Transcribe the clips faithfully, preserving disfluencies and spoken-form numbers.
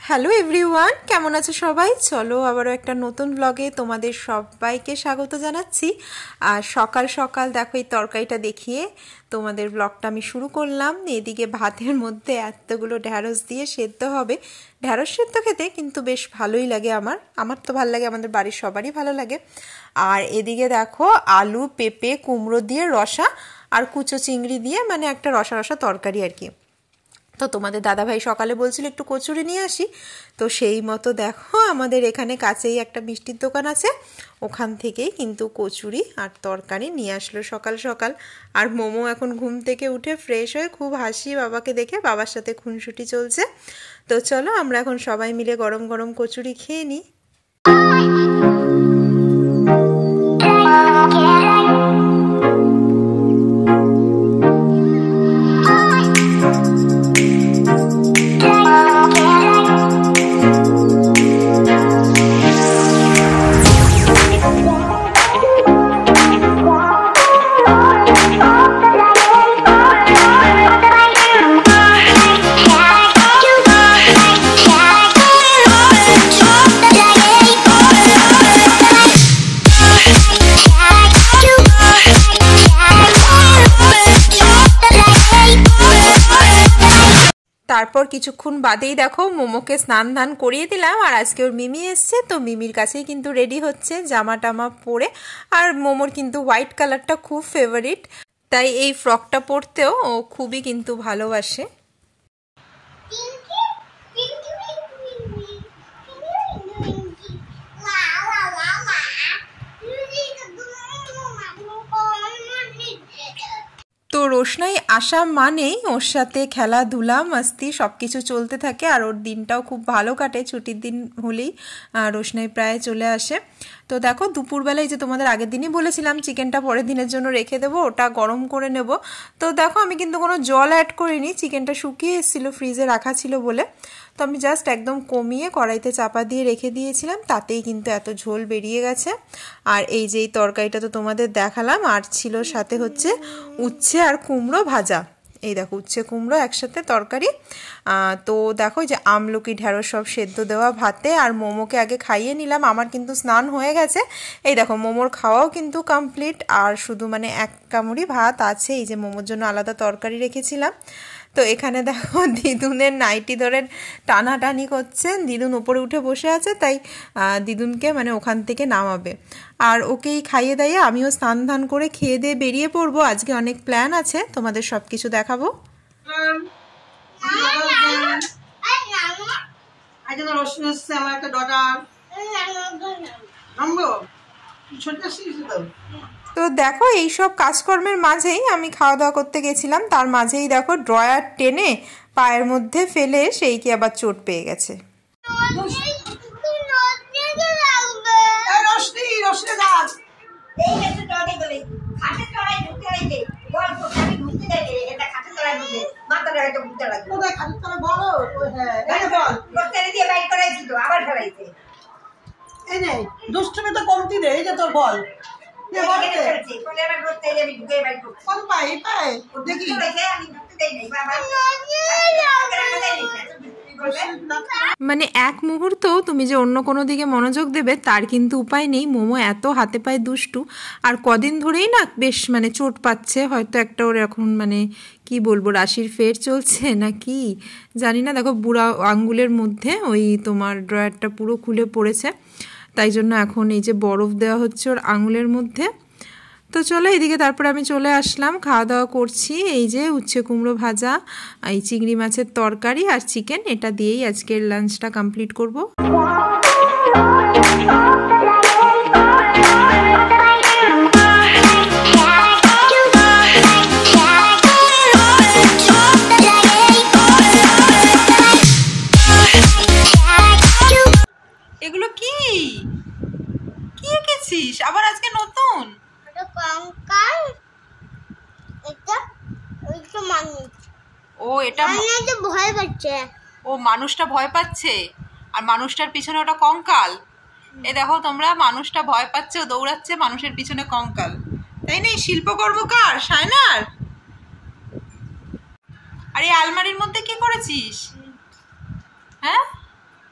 Hello everyone, কেমন আছো সবাই? চলো আবারও একটা নতুন ব্লগে তোমাদের সবাইকে স্বাগত জানাচ্ছি। আর সকাল সকাল দেখো এই তরকারিটা দেখিয়ে তোমাদের ব্লগটা আমি শুরু করলাম। এদিকে ভাতের মধ্যে এতগুলো ঢ্যাঁড়স দিয়ে সেদ্ধ হবে। ঢ্যাঁড়স সেদ্ধ খেতে কিন্তু বেশ ভালোই লাগে, আমার আমার তো ভালো লাগে, আমাদের বাড়ির সবারই ভালো লাগে। আর এদিকে দেখো আলু, পেঁপে, কুমড়ো দিয়ে রসা আর কুচো চিংড়ি দিয়ে মানে একটা রসা রসা তরকারি আর কি। তো তোমাদের দাদাভাই সকালে বলছিল একটু কচুরি নিয়ে আসি, তো সেই মতো দেখো আমাদের এখানে কাছেই একটা মিষ্টির দোকান আছে, ওখান থেকেই কিন্তু কচুরি আর তরকারি নিয়ে আসলো সকাল সকাল। আর মোমো এখন ঘুম থেকে উঠে ফ্রেশ হয়ে খুব হাসি বাবাকে দেখে, বাবার সাথে খুনসুটি চলছে। তো চলো আমরা এখন সবাই মিলে গরম গরম কচুরি খেয়ে নিই। তারপর কিছুক্ষণ বাদেই দেখো মোমোকে স্নান ধান করিয়ে দিলাম। আর আজকে ওর মিমি এসছে, তো মিমির কাছেই কিন্তু রেডি হচ্ছে জামা টামা পরে। আর মোমোর কিন্তু হোয়াইট কালারটা খুব ফেভারিট, তাই এই ফ্রকটা পরতেও ও খুবই কিন্তু ভালোবাসে। তো রোশনাই আসা মানেই ওর সাথে খেলাধুলা মাস্তি সব কিছু চলতে থাকে। আর ওর দিনটাও খুব ভালো কাটে, ছুটির দিন হলেই রোশনাই প্রায় চলে আসে। তো দেখো দুপুরবেলায় যে তোমাদের আগের দিনই বলেছিলাম চিকেনটা পরের দিনের জন্য রেখে দেবো, ওটা গরম করে নেব। তো দেখো আমি কিন্তু কোনো জল অ্যাড করিনি, চিকেনটা শুকিয়ে এসেছিলো ফ্রিজে রাখা ছিল বলে। তো আমি জাস্ট একদম কমিয়ে কড়াইতে চাপা দিয়ে রেখে দিয়েছিলাম, তাতেই কিন্তু এত ঝোল বেরিয়ে গেছে। আর এই যে এই তরকারিটা তো তোমাদের দেখালাম, আর ছিল সাথে হচ্ছে উচ্ছে আর কুমড়ো ভাজা। এই দেখো উচ্ছে কুমড়ো একসাথে তরকারি। তো দেখো যে আমলকি ঢ্যাঁড়স সব সেদ্ধ দেওয়া ভাতে। আর মোমোকে আগে খাইয়ে নিলাম, আমার কিন্তু স্নান হয়ে গেছে। এই দেখো মোমোর খাওয়াও কিন্তু কমপ্লিট, আর শুধু মানে এক কামড়ি ভাত আছে। এই যে মোমোর জন্য আলাদা তরকারি রেখেছিলাম। তো এখানে দেখো দিদুনের নাইটি ধরে টানাটানি করছেন, দিদুন উপরে উঠে বসে আছে, তাই দিদুনকে মানে ওখান থেকে নামাবে। আর ওকেই খাইয়ে দাইয়ে আমিও স্নান ধান করে খেয়ে দিয়ে বেরিয়ে পড়বো। আজকে অনেক প্ল্যান আছে, তোমাদের সব কিছু দেখাবো। তো দেখো এইসব কাজকর্মের মাঝেই আমি খাওয়া দাওয়া করতে গেছিলাম, তার মাঝেই দেখো ড্রয়ার টেনে পায়ের মধ্যে ফেলে সেই কি আবার চোট পেয়ে গেছে। দুষ্টুমি তো কমতি নেই, যে তোর বল মানে এক মুহূর্তেও তুমি যে অন্য কোনো দিকে মনোযোগ দেবে তার কিন্তু উপায় নেই। মোমো এত হাতে পায়ে দুষ্টু, আর কদিন ধরেই না বেশ মানে চোট পাচ্ছে। হয়তো একটা ওর এখন মানে কি বলবো রাশির ফের চলছে না কি জানি না। দেখো বুড়া আঙ্গুলের মধ্যে ওই তোমার ড্রয়ারটা পুরো খুলে পড়েছে, তাই জন্য এখন এই যে বরফ দেওয়া হচ্ছে ওর আঙুলের মধ্যে। তো চলো এদিকে তারপরে আমি চলে আসলাম, খাওয়া দাওয়া করছি। এই যে উচ্ছে কুমড়ো ভাজা, এই চিংড়ি মাছের তরকারি আর চিকেন, এটা দিয়েই আজকের লাঞ্চটা কমপ্লিট করব। এগুলো কি কি এঁকেছিস আবার আজকে নতুন? কঙ্কাল, এটা এটা মানুষ। ও এটা মানুষটা ভয় পাচ্ছে। ও মানুষটা ভয় পাচ্ছে, আর মানুষটার পিছনে ওটা কঙ্কাল। এই দেখো তোমরা, মানুষটা ভয় পাচ্ছে, ও দৌড়াচ্ছে, মানুষের পিছনে কঙ্কাল। তাই না? শিল্পকর্ম কার? সায়নার। আর এই আলমারির মধ্যে কি করেছিস? হ্যাঁ,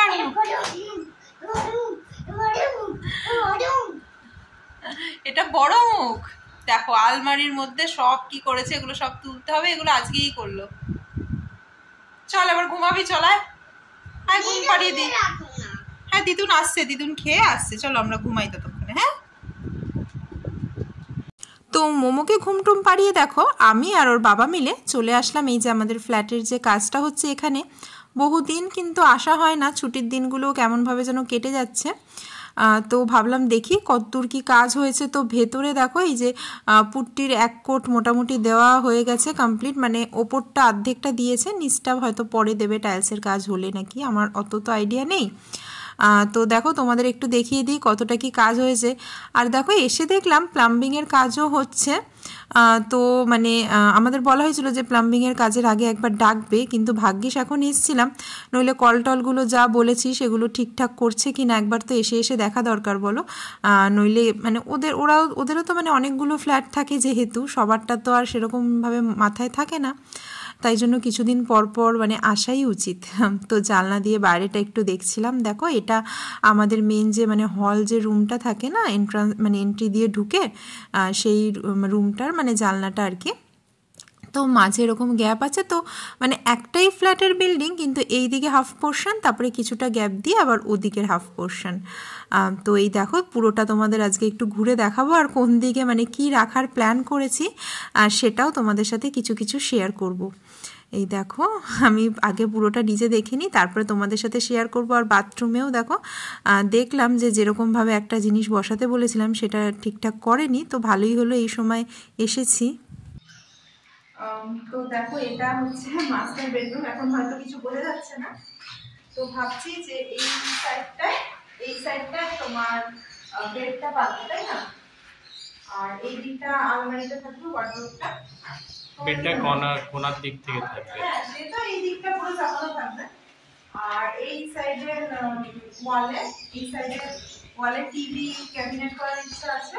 এটা বড় মুখ দেখো, আলমারির মধ্যে সব কি করেছে, এগুলো সব তুলতে হবে, এগুলো আজকেই করলো। চল এবার ঘুমাবি, চলায় হ্যাঁ ঘুম পাড়িয়ে দি। হ্যাঁ দিদুন আসছে, দিদুন খেয়ে আসছে, চলো আমরা ঘুমাই ততক্ষণে। হ্যাঁ তো মোমোকে ঘুম টুম পাড়িয়ে দেখো আমি আর ওর বাবা মিলে চলে আসলাম এই যে আমাদের ফ্ল্যাটের যে কাজটা হচ্ছে এখানে। বহুদিন কিন্তু আসা হয় না, ছুটির দিনগুলো কেমনভাবে যেন কেটে যাচ্ছে। তো ভাবলাম দেখি কতদূর কি কাজ হয়েছে। তো ভেতরে দেখো এই যে পুট্টির এক কোট মোটামুটি দেওয়া হয়ে গেছে কমপ্লিট, মানে ওপরটা অর্ধেকটা দিয়েছে, নিচটা হয়তো পরে দেবে টাইলসের কাজ হলে নাকি, আমার অত তো আইডিয়া নেই। তো দেখো তোমাদের একটু দেখিয়ে দিই কতটা কি কাজ হয়েছে। আর দেখো এসে দেখলাম প্লাম্বিংয়ের কাজও হচ্ছে। তো মানে আমাদের বলা হয়েছিল যে প্লাম্বিংয়ের কাজের আগে একবার ডাকবে, কিন্তু ভাগ্যিস এখন এসেছিলাম, নইলে কল টলগুলো যা বলেছি সেগুলো ঠিকঠাক করছে কি না একবার তো এসে এসে দেখা দরকার বলো। নইলে মানে ওদের ওরাও ওদেরও তো মানে অনেকগুলো ফ্ল্যাট থাকে, যেহেতু সবারটা তো আর সেরকমভাবে মাথায় থাকে না, তাই জন্য কিছুদিন পর পর মানে আসাই উচিত। তো জানলা দিয়ে বাইরেটা একটু দেখছিলাম। দেখো এটা আমাদের মেন যে মানে হল যে রুমটা থাকে না, এন্ট্রান্স মানে এন্ট্রি দিয়ে ঢুকে সেই রুমটার মানে জানলাটা আর কি। তো মাঝে এরকম গ্যাপ আছে, তো মানে একটাই ফ্ল্যাটের বিল্ডিং, কিন্তু এই দিকে হাফ পোর্শন, তারপরে কিছুটা গ্যাপ দিয়ে আবার ওদিকের হাফ পোর্শন। তো এই দেখো পুরোটা তোমাদের আজকে একটু ঘুরে দেখাবো, আর কোন দিকে মানে কি রাখার প্ল্যান করেছি আর সেটাও তোমাদের সাথে কিছু কিছু শেয়ার করব। এই দেখো আমি আগে পুরোটা নিজে দেখিনি, তারপরে তোমাদের সাথে শেয়ার করব। আর বাথরুমেও দেখো দেখলাম যে যেরকমভাবে একটা জিনিস বসাতে বলেছিলাম সেটা ঠিকঠাক করেনি, তো ভালোই হলো এই সময় এসেছি। তো দেখো এটা হচ্ছে মাস্টার বেডরুম, এখন হয়তো কিছু বোঝা যাচ্ছে না। তো ভাবছি যে এই সাইডটায় এই সাইডটায় তোমার বেডটা পাবে, তাই না? আর এই দিকটা আলমারিটা থাকবে, ওয়ার্ডরোবটা বেডটা কোণার কোণার দিক থেকে থাকবে। হ্যাঁ সেটা এই দিকটা পুরো চাপানো থাকবে। আর এই সাইডের ওয়ালে এই সাইডের ওয়ালে টিভি ক্যাবিনেট করার ইচ্ছা আছে।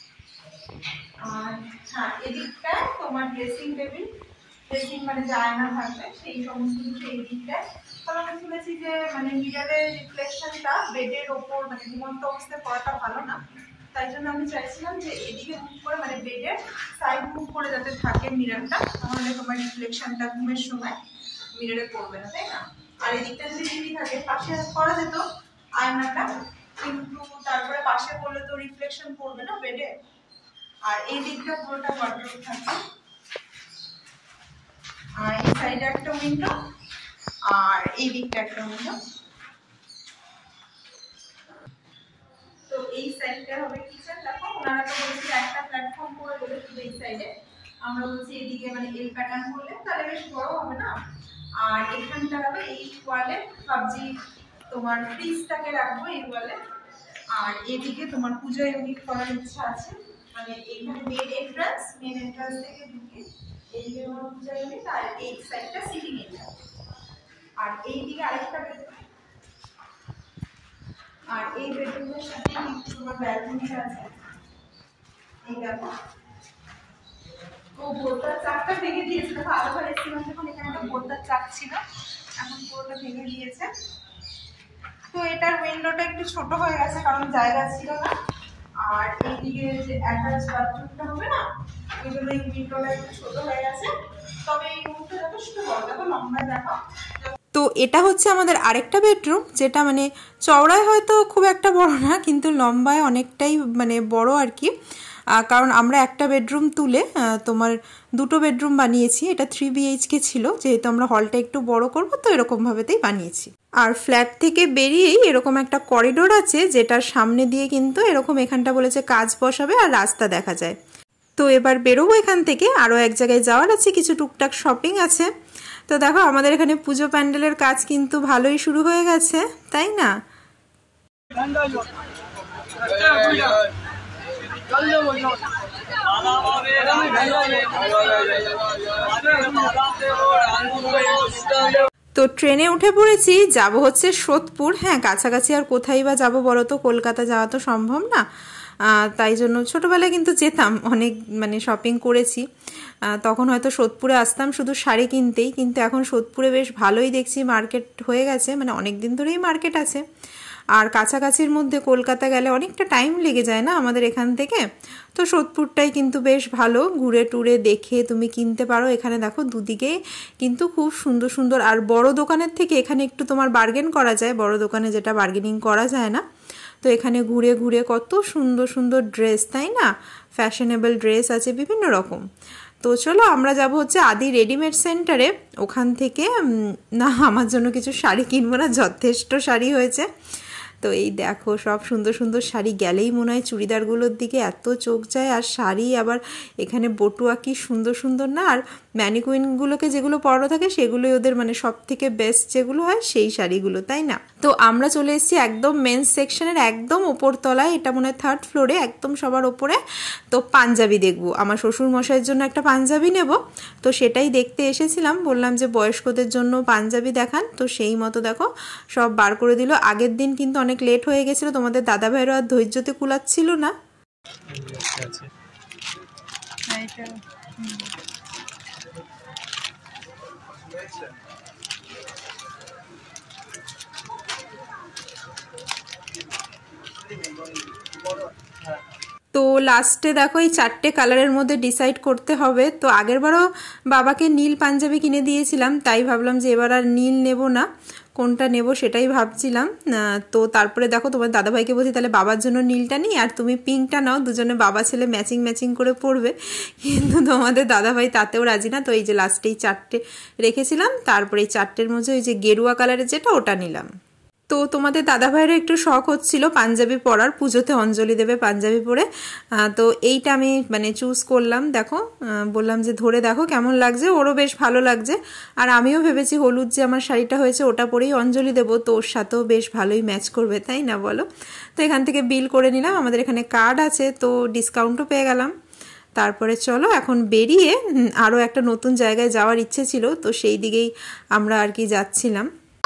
আর হ্যাঁ এদিকটায় তোমার ড্রেসিং টেবিল, ড্রেসিং মানে যে আয়না থাকবে সেই সমস্ত কিছু এই দিকটায়। কারণ আমি শুনেছি যে মানে মিররের রিফ্লেকশনটা বেডের ওপর মানে ঘুমন্ত অবস্থায় পড়াটা ভালো না, তাই জন্য আমি চাইছিলাম যে এদিকে মুভ করে মানে বেডের সাইড মুভ করে যাতে থাকে মিররটা, তাহলে তোমার রিফ্লেকশনটা ঘুমের সময় মিররে পড়বে না, তাই না? আর এদিকটা যদি টিভি থাকে পাশে করা যেত আয়নাটা, কিন্তু তারপরে পাশে করলে তো রিফ্লেকশন পড়বে না বেডে। আর এই দিকটা পুরোটা ওয়ার্ডরোব থাকবে। আর এই সাইডে একটা উইন্ডো, আর এই দিকটা একটা উইন্ডো। তো এই সাইডটা হবে কিচেন। দেখো ওনারা তো বলছে একটা প্ল্যাটফর্ম করে দেবে শুধু এই সাইডে, আমরা বলছি এদিকে মানে এল প্যাটার্ন করলে তাহলে বেশ বড় হবে না। আর এখানটা হবে এই ওয়ালে সবজি তোমার ফ্রিজটাকে রাখবো এই ওয়ালে। আর এদিকে তোমার পূজা ইউনিট করার ইচ্ছা আছে, মানে এইখানে মেন এন্ট্রান্স মেন এন্ট্রান্স থেকে ঢুকে এইদিকে তোমার পূজা ইউনিট, আর এই সাইডটা সিটিং এরিয়া। আর এইদিকে আরেকটা বেডরুম, আর এই বেডরুমের সাথে তোমার ব্যালকনিটা আছে। এই দেখো ও বোর্ডটার চাকটা ভেঙে দিয়েছে, দেখো আলোবার এসেছিলাম যখন এখানে একটা বোর্ডটার চাক ছিল, এখন পুরোটা ভেঙে দিয়েছে। তো এটার উইন্ডোটা একটু ছোট হয়ে গেছে কারণ জায়গা ছিল না। আর এইদিকে যে অ্যাটাচ বাথরুমটা হবে না, ওই জন্য এই উইন্ডোটা একটু ছোট হয়ে গেছে, তবে এই রুমটা যথেষ্ট বড়। দেখো লম্বায় দেখো। তো এটা হচ্ছে আমাদের আরেকটা বেডরুম, যেটা মানে চওড়ায় হয়তো খুব একটা বড় না, কিন্তু লম্বায় অনেকটাই মানে বড় আর কি। কারণ আমরা একটা বেডরুম তুলে তোমার দুটো বেডরুম বানিয়েছি। এটা থ্রি বিএইচকে ছিল, যেহেতু আমরা হলটা একটু বড় করবো তো এরকমভাবেতেই বানিয়েছি। আর ফ্ল্যাট থেকে বেরিয়েই এরকম একটা করিডোর আছে, যেটার সামনে দিয়ে কিন্তু এরকম এখানটা বলেছে কাজ বসাবে আর রাস্তা দেখা যায়। তো এবার বেরোবো এখান থেকে, আরও এক জায়গায় যাওয়ার আছে, কিছু টুকটাক শপিং আছে। তো দেখো আমাদের এখানে পুজো প্যান্ডেলের কাজ কিন্তু ভালোই শুরু হয়ে গেছে, তাই না? তো ট্রেনে উঠে পড়েছি, যাব হচ্ছে সোদপুর। হ্যাঁ কাছাকাছি আর কোথায় বা যাবো বলো তো, কলকাতা যাওয়া তো সম্ভব না, তাই জন্য ছোটোবেলায় কিন্তু যেতাম, অনেক মানে শপিং করেছি। তখন হয়তো সোদপুরে আসতাম শুধু শাড়ি কিনতেই, কিন্তু এখন সোদপুরে বেশ ভালোই দেখছি মার্কেট হয়ে গেছে, মানে অনেক দিন ধরেই মার্কেট আছে। আর কাছাকাছির মধ্যে কলকাতা গেলে অনেকটা টাইম লেগে যায় না আমাদের এখান থেকে, তো সোদপুরটাই কিন্তু বেশ ভালো, ঘুরে টুরে দেখে তুমি কিনতে পারো। এখানে দেখো দুদিকে কিন্তু খুব সুন্দর সুন্দর, আর বড় দোকানের থেকে এখানে একটু তোমার বার্গেন করা যায়, বড় দোকানে যেটা বার্গেনিং করা যায় না। তো এখানে ঘুরে ঘুরে কত সুন্দর সুন্দর ড্রেস, তাই না, ফ্যাশনেবল ড্রেস আছে বিভিন্ন রকম। তো চলো আমরা যাব হচ্ছে আদি রেডিমেড সেন্টারে, ওখান থেকে না আমার জন্য কিছু শাড়ি কিনবো না, যথেষ্ট শাড়ি হয়েছে। তো এই দেখো সব সুন্দর সুন্দর শাড়ি, গেলেই মনে হয় চুড়িদারগুলোর দিকে এত চোখ যায়, আর শাড়ি আবার এখানে বটুয়া কি সুন্দর সুন্দর না, আর ম্যানিকুইনগুলোকে যেগুলো পরানো থাকে সেগুলোই ওদের মানে সব থেকে বেস্ট যেগুলো হয় সেই শাড়িগুলো, তাই না। তো আমরা চলে এসেছি একদম মেন্স সেকশনের একদম ওপর তলায়, এটা মনে হয় থার্ড ফ্লোরে একদম সবার ওপরে। তো পাঞ্জাবি দেখবো, আমার শ্বশুর মশাইয়ের জন্য একটা পাঞ্জাবি নেব, তো সেটাই দেখতে এসেছিলাম। বললাম যে বয়স্কদের জন্য পাঞ্জাবি দেখান, তো সেই মতো দেখো সব বার করে দিল। আগের দিন কিন্তু অনেক লেট হয়ে গেছিলো, তোমাদের দাদা ভাইয়েরও আর ধৈর্যতে কুলাচ্ছিল না। তো লাস্টে দেখো এই চারটে কালারের মধ্যে ডিসাইড করতে হবে। তো আগেরবারও বাবাকে নীল পাঞ্জাবি কিনে দিয়েছিলাম, তাই ভাবলাম যে এবার আর নীল নেব না, কোনটা নেব সেটাই ভাবছিলাম। তো তারপরে দেখো তোমার দাদাভাইকে বলছি তাহলে বাবার জন্য নীলটা নিই আর তুমি পিঙ্কটা নাও, দুজনে বাবা ছেলে ম্যাচিং ম্যাচিং করে পরবে, কিন্তু তোমাদের দাদাভাই তাতেও রাজি না। তো এই যে লাস্টে এই চারটে রেখেছিলাম, তারপরে এই চারটের মধ্যে ওই যে গেরুয়া কালারের যেটা ওটা নিলাম। তো তোমাদের দাদাভাইয়েরও একটু শখ হচ্ছিল পাঞ্জাবি পরার, পুজোতে অঞ্জলি দেবে পাঞ্জাবি পরে, তো এইটা আমি মানে চুজ করলাম। দেখো বললাম যে ধরে দেখো কেমন লাগছে, ওরও বেশ ভালো লাগছে, আর আমিও ভেবেছি হলুদ যে আমার শাড়িটা হয়েছে ওটা পরেই অঞ্জলি দেবো, তো ওর সাথেও বেশ ভালোই ম্যাচ করবে, তাই না বলো। তো এখান থেকে বিল করে নিলাম, আমাদের এখানে কার্ড আছে তো ডিসকাউন্টও পেয়ে গেলাম। তারপরে চলো এখন বেরিয়ে আরও একটা নতুন জায়গায় যাওয়ার ইচ্ছে ছিল, তো সেই দিকেই আমরা আর কি যাচ্ছিলাম।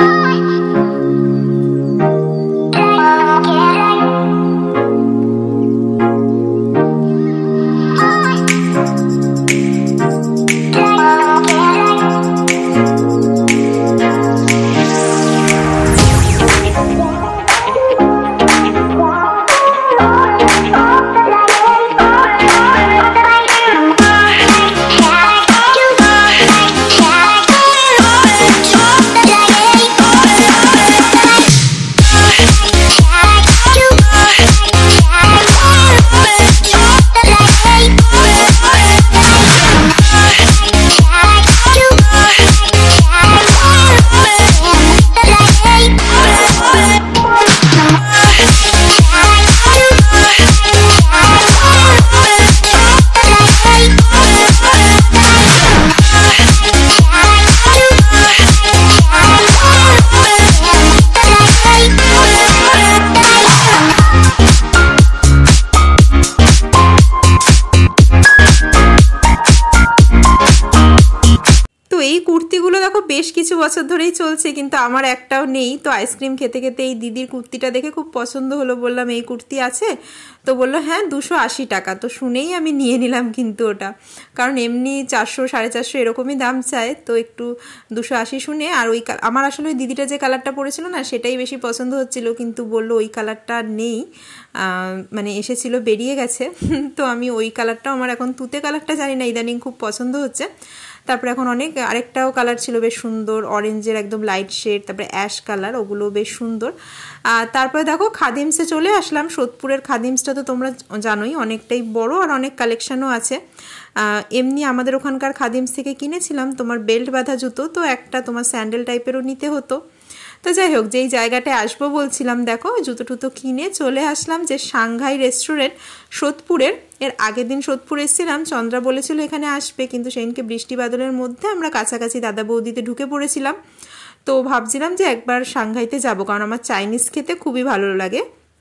বেশ কিছু বছর ধরেই চলছে, কিন্তু আমার একটাও নেই। তো আইসক্রিম খেতে খেতে এই দিদির কুর্তিটা দেখে খুব পছন্দ হলো, বললাম এই কুর্তি আছে, তো বললো হ্যাঁ দুশো আশি টাকা। তো শুনেই আমি নিয়ে নিলাম কিন্তু ওটা, কারণ এমনি চারশো সাড়ে চারশো এরকমই দাম চায়, তো একটু দুশো আশি শুনে। আর ওই আমার আসলে ওই দিদিটা যে কালারটা পরেছিল না সেটাই বেশি পছন্দ হচ্ছিল, কিন্তু বললো ওই কালারটা নেই, মানে এসেছিল বেরিয়ে গেছে। তো আমি ওই কালারটাও, আমার এখন তুতে কালারটা জানি না ইদানিং খুব পছন্দ হচ্ছে। তারপরে এখন অনেক আরেকটাও কালার ছিল বেশ সুন্দর, অরেঞ্জের একদম লাইট শেড, তারপরে অ্যাশ কালার, ওগুলো বেশ সুন্দর। আর তারপরে দেখো খাদিমসে চলে আসলাম। সোদপুরের খাদিমসটা তো তোমরা জানোই অনেকটাই বড় আর অনেক কালেকশানও আছে। এমনি আমাদের ওখানকার খাদিমস থেকে কিনেছিলাম তোমার বেল্ট বাঁধা জুতো, তো একটা তোমার স্যান্ডেল টাইপেরও নিতে হতো। তো যাই হোক, যেই জায়গাটায় আসবো বলছিলাম দেখো জুতো টুতো কিনে চলে আসলাম, যে সাংঘাই রেস্টুরেন্ট সোদপুরের। এর আগের দিন সোদপুর এসেছিলাম, চন্দ্রা বলেছিল এখানে আসবে, কিন্তু সেদিনকে বৃষ্টি বাদলের মধ্যে আমরা কাছাকাছি দাদা বৌদিতে ঢুকে পড়েছিলাম। তো ভাবছিলাম যে একবার সাংঘাইতে যাব, কারণ আমার চাইনিজ খেতে খুবই ভালো লাগে।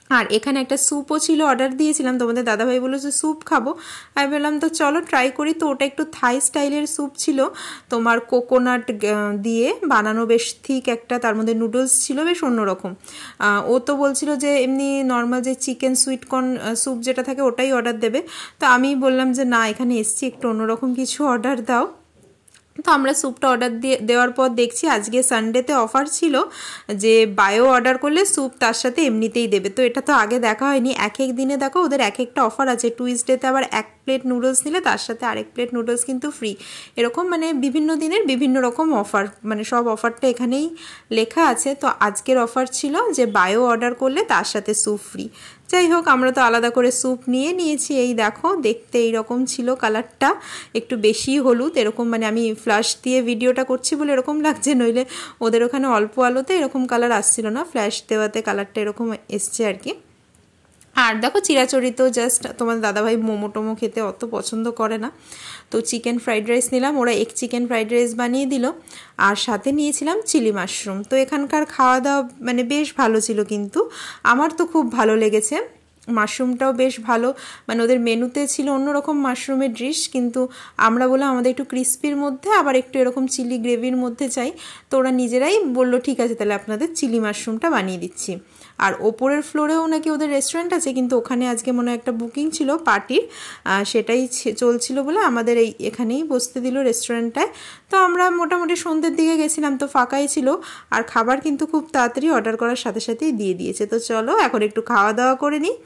আর এখানে একটা স্যুপও ছিল, অর্ডার দিয়েছিলাম, তোমাদের দাদাভাই বললো যে স্যুপ খাবো। আমি বললাম তো চলো ট্রাই করি। তো ওটা একটু থাই স্টাইলের স্যুপ ছিল, তোমার কোকোনাট দিয়ে বানানো, বেশ থিক একটা, তার মধ্যে নুডলস ছিল বেশ অন্যরকম। ও তো বলছিল যে এমনি নর্মাল যে চিকেন সুইটকর্ন স্যুপ যেটা থাকে ওটাই অর্ডার দেবে। তো আমি বললাম যে না, এখানে এসছি একটু অন্যরকম কিছু অর্ডার দাও। তো আমরা স্যুপটা অর্ডার দিয়ে দেওয়ার পর দেখছি আজকে সানডেতে অফার ছিল যে বায়ো অর্ডার করলে স্যুপ তার সাথে এমনিতেই দেবে। তো এটা তো আগে দেখা হয়নি, এক এক দিনে দেখো ওদের এক একটা অফার আছে। টুইসডেতে আবার এক প্লেট নুডলস নিলে তার সাথে আরেক প্লেট নুডলস কিন্তু ফ্রি, এরকম মানে বিভিন্ন দিনের বিভিন্ন রকম অফার, মানে সব অফারটা এখানেই লেখা আছে। তো আজকের অফার ছিল যে বায়ো অর্ডার করলে তার সাথে স্যুপ ফ্রি। যাই হোক, আমরা তো আলাদা করে স্যুপ নিয়ে নিয়েছি। এই দেখো দেখতে এইরকম ছিল, কালারটা একটু বেশি হলুদ এরকম, মানে আমি ফ্ল্যাশ দিয়ে ভিডিওটা করছি বলে এরকম লাগছে, নইলে ওদের ওখানে অল্প আলোতে এরকম কালার আসছিল না, ফ্ল্যাশ দেওয়াতে কালারটা এরকম এসছে আর কি। আর দেখো চিরাচরি তো জাস্ট, তোমার দাদাভাই মোমো টোমো খেতে অত পছন্দ করে না, তো চিকেন ফ্রাইড রাইস নিলাম, ওরা এক চিকেন ফ্রাইড রাইস বানিয়ে দিল, আর সাথে নিয়েছিলাম চিলি মাশরুম। তো এখানকার খাওয়া দাওয়া মানে বেশ ভালো ছিল, কিন্তু আমার তো খুব ভালো লেগেছে। মাশরুমটাও বেশ ভালো, মানে ওদের মেনুতে ছিল অন্যরকম মাশরুমের ডিশ, কিন্তু আমরা বললাম আমাদের একটু ক্রিস্পির মধ্যে আবার একটু এরকম চিলি গ্রেভির মধ্যে চাই। তো ওরা নিজেরাই বললো ঠিক আছে তাহলে আপনাদের চিলি মাশরুমটা বানিয়ে দিচ্ছি। আর ওপরের ফ্লোরেও নাকি ওদের রেস্টুরেন্ট আছে, কিন্তু ওখানে আজকে মনে হয় একটা বুকিং ছিল পার্টির, সেটাই চলছিল বলে আমাদের এই এখানেই বসতে দিল রেস্টুরেন্টটায়। তো আমরা মোটামুটি সন্ধ্যের দিকে গেছিলাম, তো ফাঁকাই ছিল, আর খাবার কিন্তু খুব তাড়াতাড়ি অর্ডার করার সাথে সাথেই দিয়ে দিয়েছে। তো চলো এখন একটু খাওয়া দাওয়া করে নিই।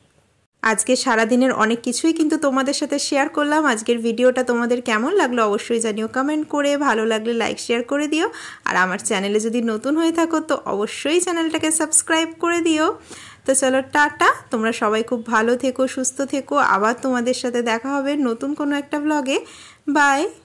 আজকে সারাদিনের অনেক কিছুই কিন্তু তোমাদের সাথে শেয়ার করলাম। আজকের ভিডিওটা তোমাদের কেমন লাগলো অবশ্যই জানিও কমেন্ট করে, ভালো লাগলে লাইক শেয়ার করে দিও। আর আমার চ্যানেলে যদি নতুন হয়ে থাকো তো অবশ্যই চ্যানেলটাকে সাবস্ক্রাইব করে দিও। তো চলো টাটা, তোমরা সবাই খুব ভালো থেকো, সুস্থ থেকো, আবার তোমাদের সাথে দেখা হবে নতুন কোনো একটা ব্লগে। বাই।